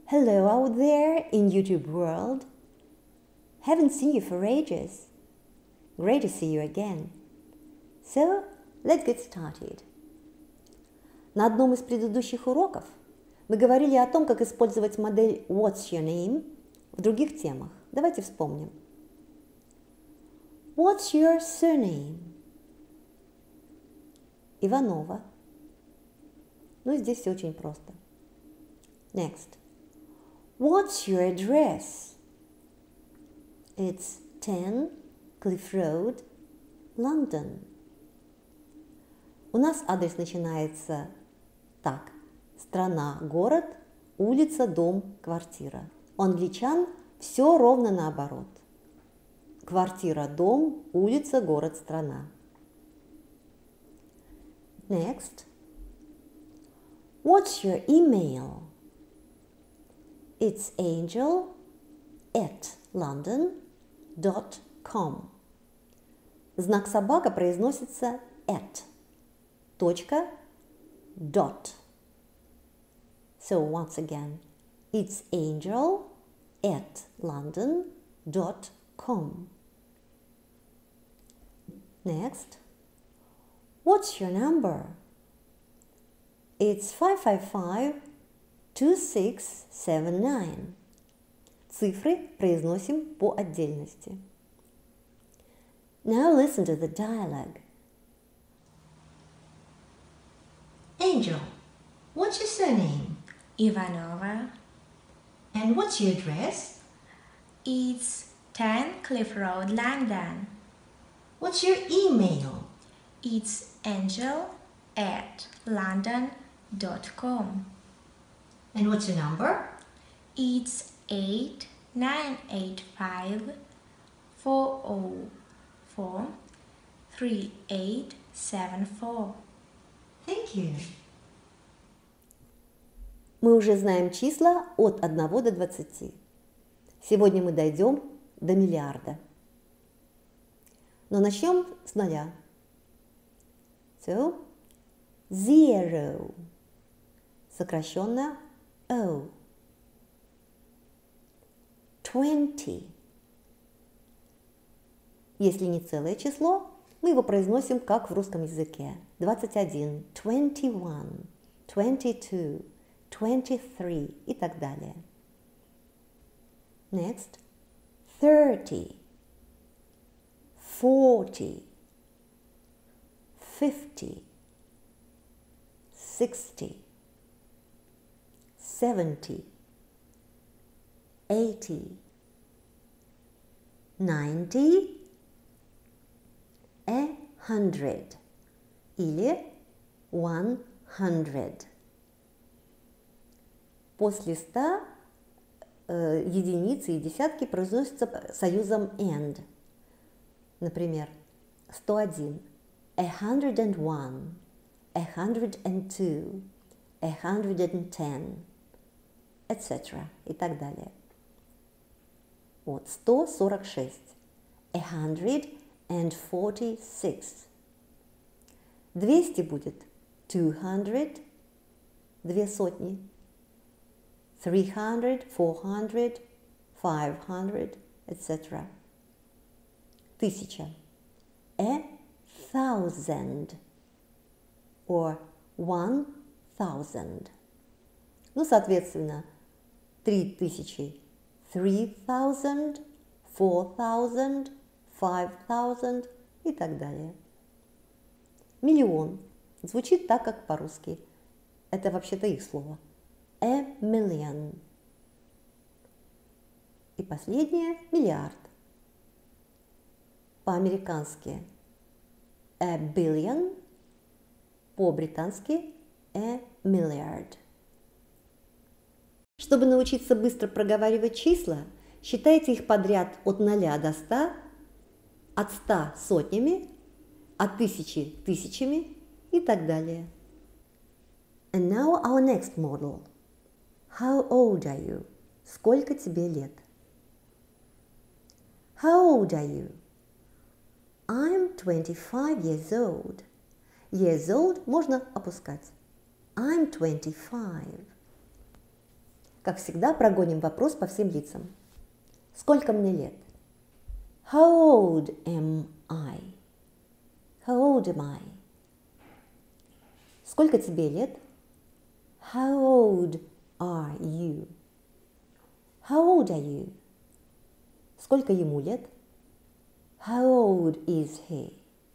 Hello out there in YouTube world. Haven't seen you for ages. Great to see you again. So, let's get started. На одном из предыдущих уроков мы говорили о том, как использовать модель What's your name в других темах. Давайте вспомним. What's your surname? Иванова. Ну, здесь все очень просто. Next. What's your address? It's 10 Cliff Road, London. У нас адрес начинается так. Страна, город, улица, дом, квартира. У англичан все ровно наоборот. Квартира, дом, улица, город, страна. Next. What's your email? It's angel@london.com. Знак собака произносится at. Точка, dot. So once again, it's angel@london.com. Next. What's your number? It's 555-2679. Цифры произносим по отдельности. Now listen to the dialogue. Angel, what's your surname? Ivanova. And what's your address? It's 10 Cliff Road, London. What's your email? It's angel@london.com. And what's your number? It's 8985-404-3874. Thank you. Мы уже знаем числа от 1 до 20. Сегодня мы дойдем до миллиарда. Но начнем с нуля. So, 0, сокращенно O. 20. Если не целое число, мы его произносим как в русском языке. 21, 21, 22, 23 и так далее. Next. 30, 40, 50, 60, 70, 80, 90, 100 или 100. После 100 единицы и десятки произносятся союзом and. Например, 101, 101, 102, 110, etc. и так далее. Вот, 146, 146. 200 будет 200, 2 сотни. 300, 400, 500, etc. 1000. 1,000 or 1,000. Ну, соответственно, 3000, 3000, 4000, 5000 и так далее. Миллион звучит так, как по-русски. Это вообще-то их слово. A million. И последнее – миллиард. По-американски a billion, по-британски a milliard. Чтобы научиться быстро проговаривать числа, считайте их подряд от 0 до 100, от 100 сотнями, от 1000 тысячами и так далее. And now our next model. How old are you? Сколько тебе лет? How old are you? I'm 25 years old. Years old можно опускать. I'm 25. Как всегда, прогоним вопрос по всем лицам. Сколько мне лет? How old am I? How old am I? Сколько тебе лет? How old are you? How old are you? Сколько ему лет? How old is he?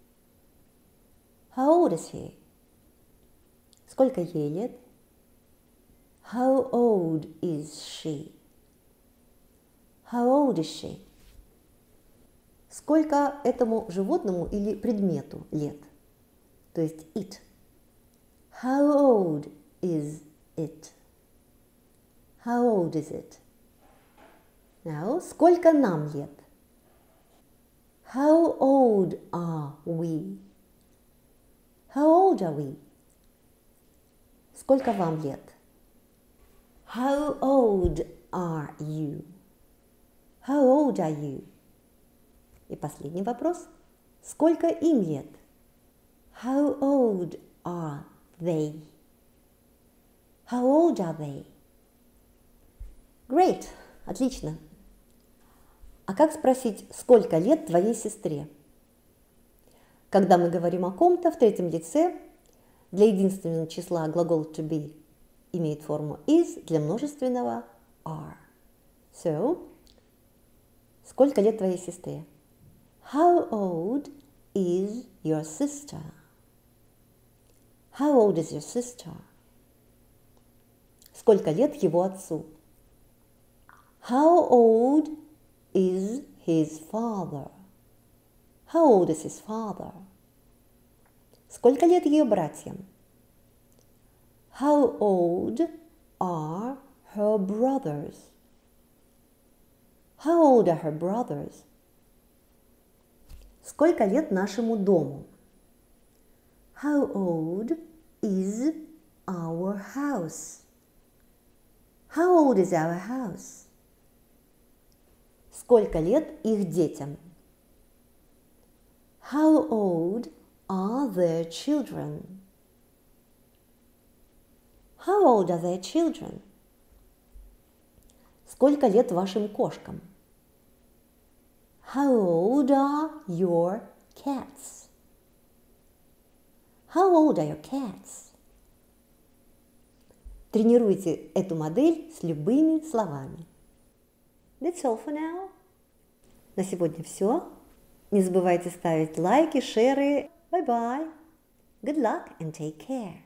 How old is he? Сколько ей лет? How old is she? How old is she? Сколько этому животному или предмету лет? То есть it. How old is it? How old is it? Now, сколько нам лет? How old are we? How old are we? Сколько вам лет? How old are you? How old are you? И последний вопрос. Сколько им лет? How old are they? How old are they? Great! Отлично! А как спросить, сколько лет твоей сестре? Когда мы говорим о ком-то в третьем лице, для единственного числа глагол to be имеет форму is, для множественного are. So, сколько лет твоей сестре? How old is your sister? How old is your sister? Сколько лет его отцу? How old is his father? How old is his father? Сколько лет ее братьям? How old are her brothers? How old are her brothers? Сколько лет нашему дому? How old is our house? How old is our house? Сколько лет их детям? How old are their children? How old are their children? Сколько лет вашим кошкам? How old are your cats? How old are your cats? Тренируйте эту модель с любыми словами. That's all for now. На сегодня все. Не забывайте ставить лайки, шеры. Bye-bye. Good luck and take care.